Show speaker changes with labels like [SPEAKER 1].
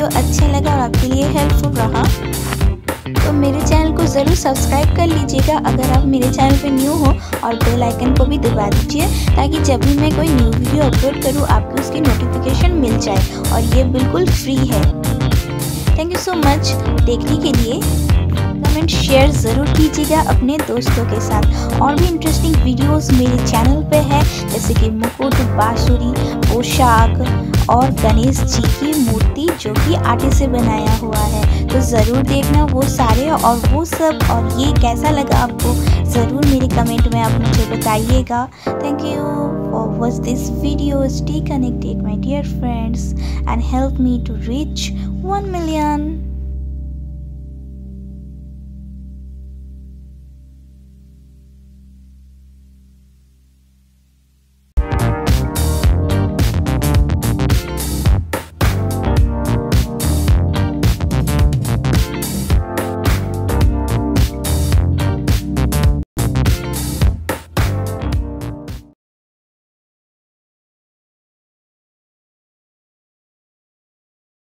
[SPEAKER 1] Video अच्छा लगा और आपके लिए हेल्पफुल रहा तो मेरे चैनल को ज़रूर सब्सक्राइब कर लीजिएगा अगर आप मेरे चैनल पे न्यू हो, और बेल आइकन को भी दबा दीजिए ताकि जब भी मैं कोई न्यू वीडियो अपलोड करूँ आपको उसकी नोटिफिकेशन मिल जाए, और ये बिल्कुल फ्री है। थैंक यू सो मच देखने के लिए। कमेंट शेयर ज़रूर कीजिएगा अपने दोस्तों के साथ। और भी इंटरेस्टिंग वीडियोस मेरे चैनल पे है, जैसे कि मुकुट, बांसुरी, पोशाक और गणेश जी की मूर्ति जो कि आटे से बनाया हुआ है, तो ज़रूर देखना वो सारे और वो सब। और ये कैसा लगा आपको ज़रूर मेरे कमेंट में आप मुझे बताइएगा। Thank you for watch this video. Stay connected my dear friends and help me to reach 1 million.